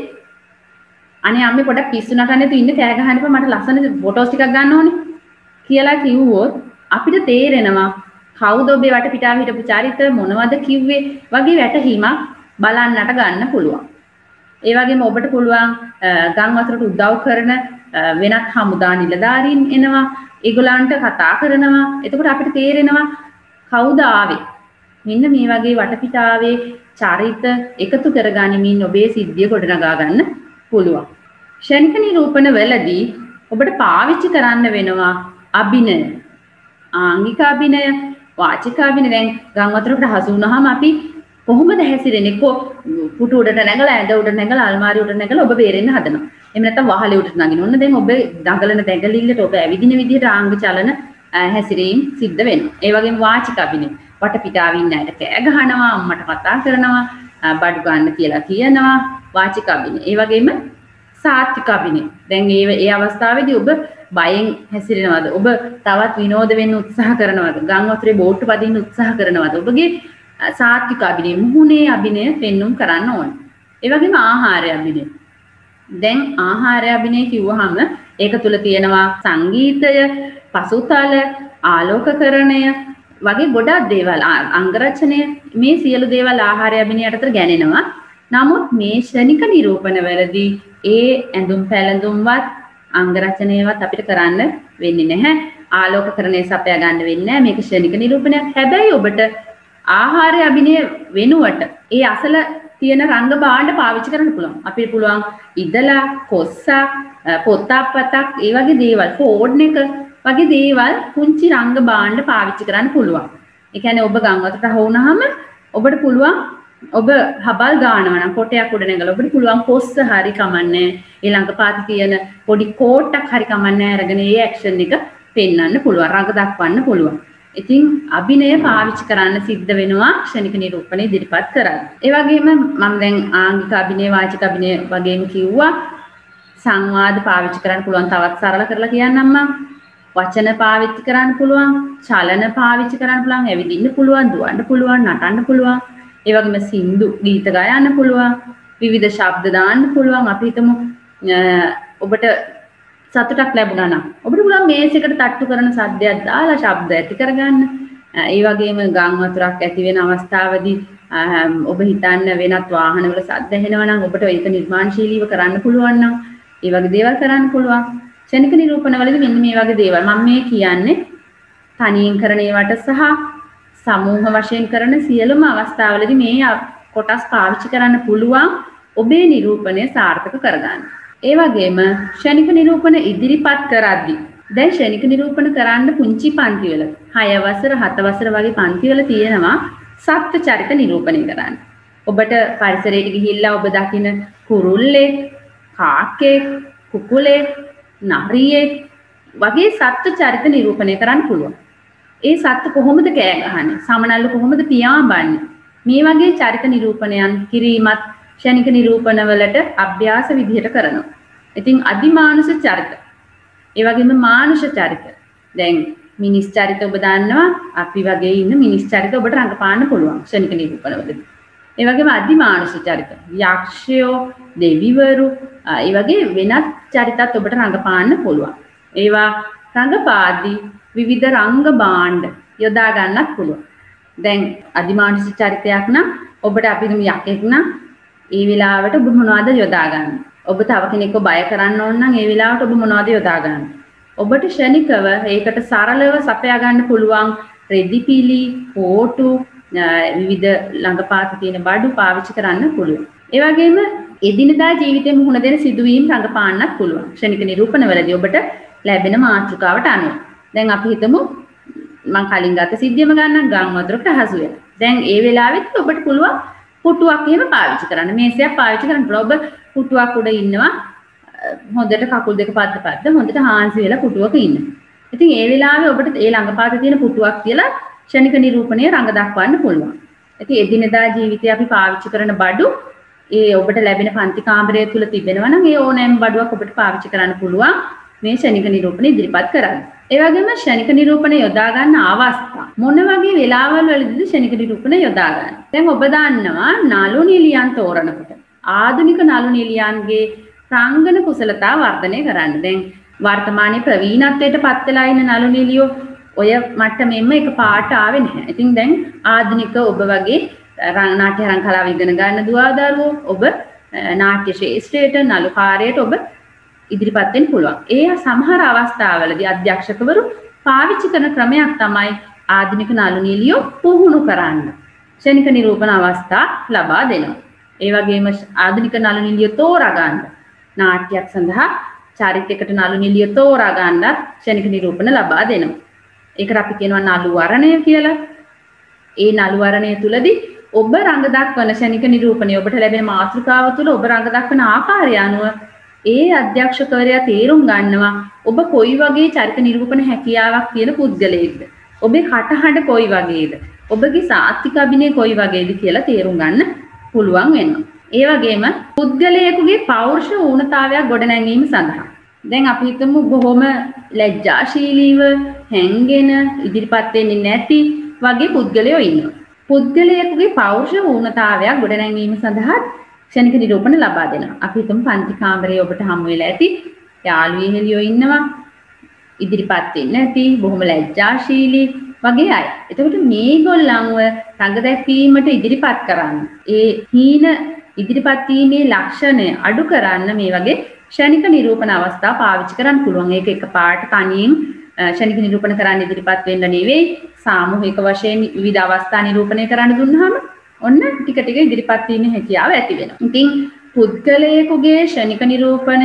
අනේ අම්මේ පොඩක් පිස්සු නටන්න නැතුව ඉන්න කෑ ගහන්න එපා මට ලස්සන ෆොටෝස් ටිකක් ගන්න ඕනේ කියලා කිව්වොත් අපිට තේරෙනවා කවුද ඔබේ වටපිටාව හිටපු චරිත මොනවද කිව්වේ වගේ වැටහීමක් බලන්නට ගන්න පුළුවන්. ඒ වගේම ඔබට පුළුවන් ගම් වතුරට උදව් කරන වෙනත් හමුදා නිලධාරීන් එනවා. ඒගොල්ලන්ට කතා කරනවා. එතකොට අපිට තේරෙනවා කවුද ආවේ. මෙන්න මේ වගේ වටපිටාවේ චරිත එකතු කරගනිමින් ඔබේ සිද්ධිය ගොඩනගා ගන්න පුළුවන්. ශනික නිරූපණ වලදී ඔබට පාවිච්චි කරන්න වෙනවා අභිනය. ආංගික අභිනය, වාචික අභිනය. දැන් ගම් වතුරකට හසු වුණාම අපි කොහොමද හැසිරෙන්නේ? පුටු උඩට නැගලා ඇඳ උඩට නැගලා අල්මාරිය උඩට නැගලා ඔබ බේරෙන්න හදනවා. එහෙම නැත්නම් වහලේ උඩට නගින්න. ඔන්න දැන් ඔබ දඟලන දැඟලිල්ලට ඔබ ඇවිදින විදිහට ආංග චලන හැසිරීම සිද්ධ වෙනවා. ඒ වගේම වාචික අභිනය. වටපිටාවේ ඉන්න අයට කෑ ගහනවා, අම්මට කතා කරනවා, බඩු ගන්න කියලා කියනවා. වාචික අභිනය. ඒ වගේම සාත්වික අභිනය. දැන් ඒ අවස්ථාවේදී ඔබ බයෙන් හැසිරෙනවද? ඔබ තවත් විනෝද වෙන්න උත්සාහ කරනවද? ගම් වතුරේ බෝට්ටු පදින්න උත්සාහ කරනවද? ඔබගේ සාත්වික අභිනය මුහුණේ අභිනය පෙන්눔 කරන්න ඕනේ. ඒ වගේම ආහාර අභිනය. දැන් ආහාර අභිනය කිව්වහම ඒක තුල තියෙනවා සංගීතය, පසුතල, ආලෝකකරණය වගේ ගොඩක් දේවල්, අංගරචනය, මේ සියලු දේවල් ආහාර අභිනය යටතට ගැනෙනවා. නමුත් මේ ශනික නිරූපණ වලදී ඒ ඇඳුම් පැළඳුම්වත් අංගරචනයවත් අපිට කරන්න වෙන්නේ නැහැ. ආලෝකකරණය සපයා ගන්න වෙන්නේ නැහැ. මේක ශනික නිරූපණයක්. හැබැයි ඔබට ආහාර අභිනය වෙනුවට ඒ අසල තියෙන රංග භාණ්ඩ පාවිච්චි කරන්න පුළුවන්. අපිට පුළුවන් ඉදලා, කොස්සා, පොත්පතක්, ඒ වගේ දේවල්, ෆෝන් එක වගේ දේවල් පුංචි රංග භාණ්ඩ පාවිච්චි කරන්න පුළුවන්. ඒ කියන්නේ ඔබ ගම් වතුරට හවුනහම ඔබට පුළුවන් ඔබ හබල් ගන්නවා නම් කොටයක් උඩ නැගලා ඔබට පුළුවන් කොස්ස හරි කමන්නේ ඊළඟ පාති තියෙන පොඩි කෝට්ටක් හරි කමන්නේ අරගෙන ඒ ඇක්ෂන් එක පෙන්වන්න පුළුවන්, රඟ දක්වන්න පුළුවන්. ඉතින් අභිනය පාවිච්චි කරන්න සිද්ධ වෙනවා ක්ෂණික නිරූපණය ඉදිරිපත් කරද්දී. ඒ වගේම මම දැන් ආංගික අභිනය, වාචික අභිනය වගේම කිව්වා. සංවාද පාවිච්චි කරන්න පුළුවන්. තවත් සරල කරලා කියන්නම් මම. වචන පාවිච්චි කරන්න පුළුවන්, චලන පාවිච්චි කරන්න පුළුවන්, ඇවිදින්න පුළුවන්, දුවන්න පුළුවන්, නටන්න පුළුවන්. ඒ වගේම සින්දු ගීත ගයන්න පුළුවන්, විවිධ ශබ්ද දාන්න පුළුවන්. අපි හිතමු ඔබට සතුටක් ලැබුණා නම් ඔබට පුළුවන් මේසයකට තට්ටු කරන සද්දයක් දාලා ශබ්ද ඇති කරගන්න. ඒ වගේම ගම් වතුරක් ඇති වෙන අවස්ථාවේදී ඔබ හිතන්න වෙනත් වාහනවල සද්ද ඇහෙනවා නම් ඔබට ඒක නිර්මාණශීලීව කරන්න පුළුවන් නම් ඒ වගේ දේවල් කරන්න පුළුවන්. ක්ෂණික නිරූපණවලදී මෙන්න මේ වගේ දේවල් මම මේ කියන්නේ තනියෙන් කරන ඒවාට සහ සමූහ වශයෙන් කරන සියලුම අවස්ථාවලදී මේ කොටස් පාවිච්චි කරන්න පුළුවන් ඔබේ නිරූපණය සාර්ථක කරගන්න. ඒ වගේම ක්ෂණික නිරූපණ ඉදිරිපත් කරද්දී දැන් ක්ෂණික නිරූපණ කරන්න පුංචි පන්තිවල 6 වසර 7 වසර වගේ පන්තිවල තියෙනවා සත්ත්ව චරිත නිරූපණය කරන්න. ඔබට පරිසරයට ගිහිල්ලා ඔබ දකින කුරුල්ලෙක්, කාක්කෙක්, කුකුලෙක්, නරියෙක් වගේ සත්ත්ව චරිත නිරූපණය කරන්න පුළුවන්. ඒ සත්ත්ව කොහොමද කෑ ගහන්නේ? සමනල්ල කොහොමද පියාඹන්නේ? මේ වගේ චරිත නිරූපණයන් කිරීමත් ක්ෂණික නිරූපණවලට අභ්‍යාස විදිහට කරනවා. ඉතින් අදිමානුෂ චරිත. ඒ වගේම මානුෂ චරිත. දැන් මිනිස් චරිත ඔබ දන්නවා අපි වගේ ඉන්න මිනිස් චරිත ඔබට රඟපාන්න පුළුවන් ක්ෂණික නිරූපණවලදී. ඒ වගේම අදිමානුෂ චරිත. යක්ෂයෝ, දෙවිවරු, ඒ වගේ වෙනත් චරිතත් ඔබට රඟපාන්න පුළුවන්. ඒවා රංගපාදී විවිධ රංග භාණ්ඩ යොදා ගන්නත් පුළුවන්. දැන් අදිමානුෂ චරිතයක් නම් ඔබට අපි හිතමු යකෙක් නම් ඒ වෙලාවට ඔබ මොනවද යොදා ගන්න? ඔබ තව කෙනෙක්ව බය කරන්න ඕන නම් ඒ වෙලාවට ඔබ මොනවද යොදා ගන්න? ඔබට ක්ෂණිකව ඒකට සරලව සපයා ගන්න පුළුවන් රෙදිපිලි, කෝටු, විවිධ ළඟපාත තියෙන බඩු පාවිච්චි කරන්න පුළුවන්. ඒ වගේම එදිනදා ජීවිතේ මුහුණ දෙන සිදුවීම් රඟපාන්නත් පුළුවන්. ක්ෂණික නිරූපණවලදී ඔබට ලැබෙන මාතෘකාවට අනුව. දැන් අපි හිතමු මම කලින් ගත්ත සිද්ධියම ගන්නම් ගම් වතුරකට හසු වෙලා. දැන් ඒ වෙලාවෙත් ඔබට පුළුවන් පුටුවක් එහෙම පාවිච්චි කරන්න. මේසයක් පාවිච්චි කරන්න. ඔබ පුටුවක් උඩ ඉන්නවා. හොඳට කකුල් දෙක පද්ද හොඳට හාන්සි වෙලා පුටුවක ඉන්න. ඉතින් ඒ වෙලාවේ ඔබට ඒ ළඟපාත තියෙන පුටුවක් කියලා ක්ෂණික නිරූපණයේ රඟ දක්වන්න පුළුවන්. ඉතින් එදිනෙදා ජීවිතේ අපි පාවිච්චි කරන බඩු ඒ ඔබට ලැබෙන පන්ති කාමරය තුල තිබෙනවා නම් ඒ ඕනෑම බඩුවක් ඔබට පාවිච්චි කරන්න පුළුවන් මේ ක්ෂණික නිරූපණ ඉදිරිපත් කරන්න. ඒ වගේම ක්ෂණික නිරූපණ යොදා ගන්න අවස්ථා මොන වගේ වෙලාවල් වලදීද ක්ෂණික නිරූපණ යොදා ගන්න? දැන් ඔබ දන්නවා නළු නිලියන් තෝරනකොට ආධුනික නළු නිලියන්ගේ රංගන කුසලතා වර්ධනය කරන්න. දැන් වර්තමානයේ ප්‍රවීණත්වයට පත් වෙලා ඉන්න නළු නිලියෝ ඔය මට්ටමෙන්ම එක පාට ආවේ නැහැ. ඉතින් දැන් ආධුනික ඔබ වගේ නාට්‍ය රංග කලාව ඉගෙන ගන්න දුවදරුවෝ ඔබ නාට්‍ය ශාස්ත්‍රයට නළු කාර්යයට ඔබ ඉදිරිපත් වෙන්න පුළුවන්. ඒ සමහර අවස්ථාවලදී අධ්‍යක්ෂකවරු පාවිච්චි කරන ක්‍රමයක් තමයි ආධුනික නළු නිලියෝ පුහුණු කරන්න. ක්ෂණික නිරූපණ අවස්ථා ලබා දෙනවා. ඒ වගේම ආධුනික නළු නිලියෝ තෝරා ගන්න නාට්‍යයක් සඳහා චරිතයකට නළු නිලියෝ තෝරා ගන්නත් ක්ෂණික නිරූපණ ලබා දෙනවා. ඒකට අපි කියනවා නළු වරණය කියලා. ඒ නළු වරණය තුලදී ඔබ රංග දක්වන ක්ෂණික නිරූපණය ඔබට ලැබෙන මාතෘකාව තුල ඔබ රංග දක්වන ආකාරය අනුව ඒ අධ්‍යක්ෂකවරයා තේරුම් ගන්නවා ඔබ කොයි වගේ චරිත නිරූපණ හැකියාවක් තියෙන පුද්ගලයෙක්ද. ඔබේ කටහඬ කොයි වගේද? ඔබගේ සාත්‍වික අභිනය කොයි වගේද කියලා තේරුම් ගන්න පුළුවන් වෙනවා. ඒ වගේම පුද්ගලයෙකුගේ පෞරුෂ ඌනතාවයක් ගොඩනැංවීම සඳහා දැන් අපි හිතමු බොහොම ලැජ්ජාශීලීව හැංගෙන ඉදිරිපත් වෙන්නේ නැති වගේ පුද්ගලයෝ ඉන්නවා. පුද්ගලයෙකුගේ පෞරුෂ ඌනතාවයක් ගොඩනැංවීම සඳහා ක්ෂණික නිරූපණ ලබා දෙනවා. අපි හිතමු පන්ති කාමරයේ ඔබට හමු වෙලා ඇති යාළුවෝ හෙලියෝ ඉන්නවා. ඉදිරිපත් වෙන්නේ නැති බොහොම ලැජ්ජාශීලී වගේ අය. එතකොට මේගොල්ලන්ව රඟ දැක්වීමට ඉදිරිපත් කරන්න. ඒ හීන ඉදිරිපත් වීමේ ලක්ෂණය අඩු කරන්න මේ වගේ ක්ෂණික නිරූපණ අවස්ථා පාවිච්චි කරන්න පුළුවන්. ඒක එකපාරට තනියෙන් ක්ෂණික නිරූපණ කරන්න ඉදිරිපත් වෙන්න නෙවෙයි සාමූහික වශයෙන් විවිධ අවස්ථා නිරූපණය කරන්න දුන්නාම ඔන්න ටික ටික ඉදිරිපත් වීමේ හැකියාව ඇති වෙනවා. ඉතින් පුද්ගලයෙකුගේ ක්ෂණික නිරූපණය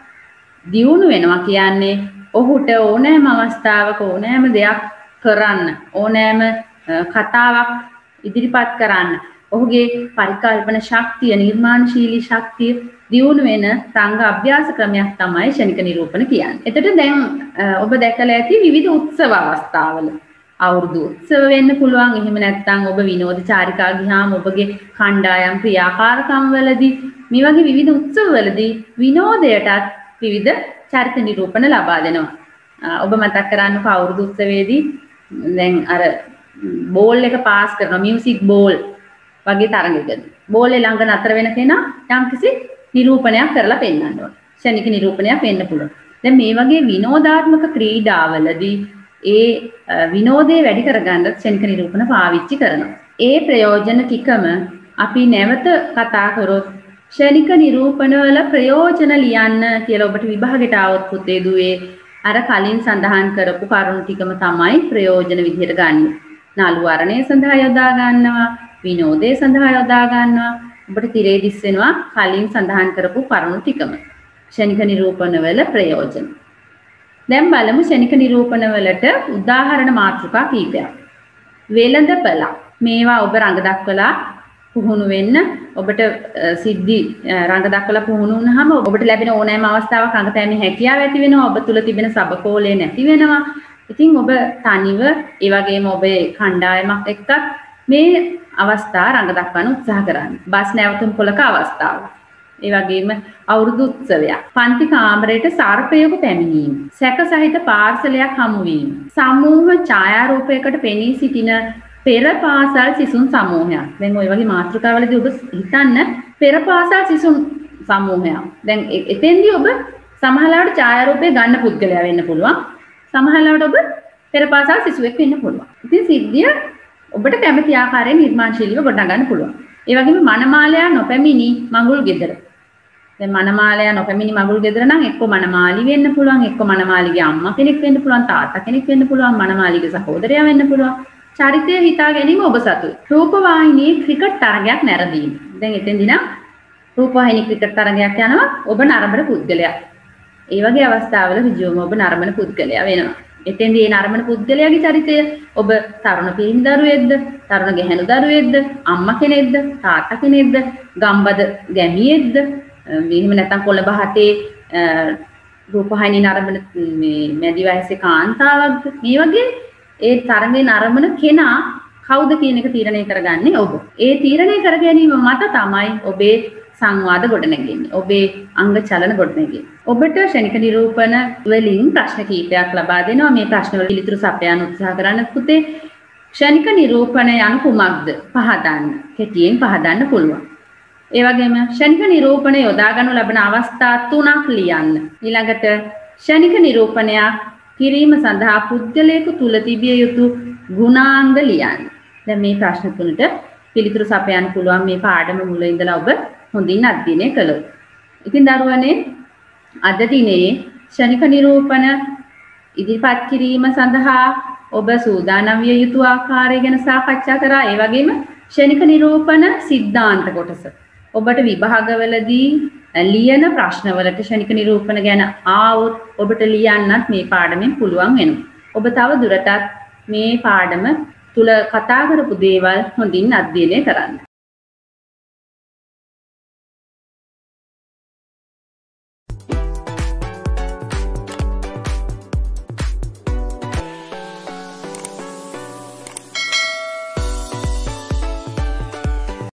දියුණු වෙනවා කියන්නේ ඔහුට ඕනෑම අවස්ථාවක ඕනෑම දෙයක් කරන්න ඕනෑම කතාවක් ඉදිරිපත් කරන්න ඔහුගේ පරිකල්පන ශක්තිය නිර්මාණශීලී ශක්තිය දියුණු වෙන රංග අභ්‍යාස ක්‍රමයක් තමයි ක්ෂණික නිරූපණ කියන්නේ. එතකොට දැන් ඔබ දැකලා ඇති විවිධ උත්සව අවස්ථාවල අවුරුදු උත්සව වෙන්න පුළුවන්. එහෙම නැත්නම් ඔබ විනෝද චාරිකා ගියාම ඔබගේ කණ්ඩායම් ක්‍රියාකාරකම් වලදී මේ වගේ විවිධ උත්සව වලදී විනෝදයටත් විවිධ චරිත නිරූපණ ලබා දෙනවා. ඔබ මතක් කරන්නකෝ අවුරුදු උත්සවයේදී දැන් අර බෝල් එක පාස් කරනවා මියුසික් බෝල් වගේ තරඟයකදී. බෝලේ ළඟ නතර වෙන කෙනා යම්කිසි නිරූපණයක් කරලා පෙන්වන්න ඕන. ක්ෂණික නිරූපණයක් වෙන්න පුළුවන්. දැන් මේ වගේ විනෝදාත්මක ක්‍රීඩාවලදී ඒ විනෝදේ වැඩි කරගන්න ක්ෂණික නිරූපණ පාවිච්චි කරනවා. ඒ ප්‍රයෝජන ටිකම අපි නැවත කතා කරොත් ක්ෂණික නිරූපණවල ප්‍රයෝජන ලියන්න කියලා ඔබට විභාගෙට આવොත් පුතේ දුවේ අර කලින් සඳහන් කරපු කරුණු ටිකම තමයි ප්‍රයෝජන විදිහට ගන්න. නළු වර්ණය සඳහා යොදා ගන්නවා, විනෝදයේ සඳහා යොදා ගන්නවා. ඔබට තිරේ දිස් වෙනවා කලින් සඳහන් කරපු කරුණු ටිකම. ක්ෂණික නිරූපණවල ප්‍රයෝජන. දැන් බලමු ක්ෂණික නිරූපණවලට උදාහරණ මාතෘකා කීපයක්. වෙළඳපළ. මේවා ඔබ රඟ දක්වලා පුහුණු වෙන්න ඔබට සිද්ධි රඟ දක්වලා පුහුණු වුණාම ඔබට ලැබෙන ඕනෑම අවස්ථාවක රඟපෑමේ හැකියාව ඇති වෙනවා. ඔබ තුල තිබෙන සබකෝලය නැති වෙනවා. ඉතින් ඔබ තනිව ඒ වගේම ඔබේ කණ්ඩායමක් එක්කත් මේ අවස්ථා රඟ දක්වන්න උත්සාහ කරන්න. බස් නැවතුම් පොලක අවස්ථාව. ඒ වගේම අවුරුදු උත්සවයක්. පන්ති කාමරයට සර්පයෙකු පැමිණීම. සැක සහිත පාර්සලයක් හමු වීම. සමූහ ඡායාරූපයකට පෙනී සිටින පෙර පාසල් සිසුන් සමූහයක්. දැන් ওই වගේ මාතෘකාවලදී ඔබ හිතන්න පෙර පාසල් සිසුන් සමූහයක්. දැන් එතෙන්දී ඔබ සමහරවිට ඡායාරූපය ගන්න පුද්ගලයා වෙන්න පුළුවන්. සමහරවිට ඔබ පෙර පාසල් සිසුවෙක් වෙන්න පුළුවන්. ඉතින් සිද්ධිය ඔබට කැමති ආකාරයෙන් නිර්මාණශීලීව ගොඩනගන්න පුළුවන්. ඒ වගේම මනමාලයා නොපැමිණි මඟුල් ගෙදර. දැන් මනමාලයා නොපැමිණි මඟුල් ගෙදර නම් එක්ක මනමාලි වෙන්න පුළුවන්, එක්ක මනමාලිගේ අම්මා කෙනෙක් වෙන්න පුළුවන්, තාත්තා කෙනෙක් වෙන්න පුළුවන්, මනමාලිගේ සහෝදරයා වෙන්න පුළුවන්. චරිතය හිතා ගැනීම ඔබ සතුයි. රූපවාහිනියේ ක්‍රිකට් තරගයක් නැරඹීම. දැන් එතෙන්දී නම් රූපවාහිනී ක්‍රිකට් තරගයක් යනවා ඔබ නරඹන පුද්ගලයා. ඒ වගේ අවස්ථාවල ඍජුවම ඔබ නරඹන පුද්ගලයා වෙනවා. එතෙන්දී ඒ නරඹන පුද්ගලයාගේ චරිතය ඔබ තරුණ පිරිමි දරුවෙක්ද, තරුණ ගැහැණු දරුවෙක්ද, අම්මා කෙනෙක්ද, තාත්තා කෙනෙක්ද, ගම්බද ගැමියෙක්ද, එහෙම නැත්නම් කොළඹ හතේ රූපවාහිනී නරඹන මේ මැදි වයසේ කාන්තාවක්ද, මේ වගේ ඒ තරඟේ නරඹන කෙනා කවුද කියන එක තීරණය කරගන්නේ ඔබ. ඒ තීරණය කර ගැනීම මත තමයි ඔබේ සංවාද ගොඩනැගෙන්නේ. ඔබේ අංග චලන ගොඩනැගෙන්නේ. ඔබට ක්ෂණික නිරූපණ වලින් ප්‍රශ්න කිහිපයක් ලබා දෙනවා. මේ ප්‍රශ්න වල පිළිතුරු සපයන්න උත්සාහ කරන්න පුතේ. ක්ෂණික නිරූපණ යන කුමක්ද? පහදන්න. කෙටියෙන් පහදන්න පුළුවන්. ඒ වගේම ක්ෂණික නිරූපණ යොදා ගන්නු ලබන අවස්ථා 3ක් ලියන්න. ඊළඟට ක්ෂණික නිරූපණයක් කිරීම සඳහා පුද්ගලයෙකු තුල තිබිය යුතු ගුණාංග ලියන්න. දැන් මේ ප්‍රශ්න තුනට පිළිතුරු සපයන්න පුළුවන් මේ පාඩම මුල ඉඳලා ඔබ හොඳින් අධ්‍යයනය කළොත්. ඉතින් දරුවනේ අද දිනේ ක්ෂණික නිරූපණ ඉදිරිපත් කිරීම සඳහා ඔබ සූදානම් විය යුතු ආකාරය ගැන සාකච්ඡා කරා. ඒ වගේම ක්ෂණික නිරූපණ සිද්ධාන්ත කොටස ඔබට විභාගවලදී ලියන ප්‍රශ්නවලට ක්ෂණික නිරූපණ ගැන ආවොත් ඔබට ලියන්නත් මේ පාඩමෙන් පුළුවන් වෙනවා. ඔබ තව දුරටත් මේ පාඩම තුල කතා කරපු දේවල් හොඳින් අධ්‍යයනය කරන්න.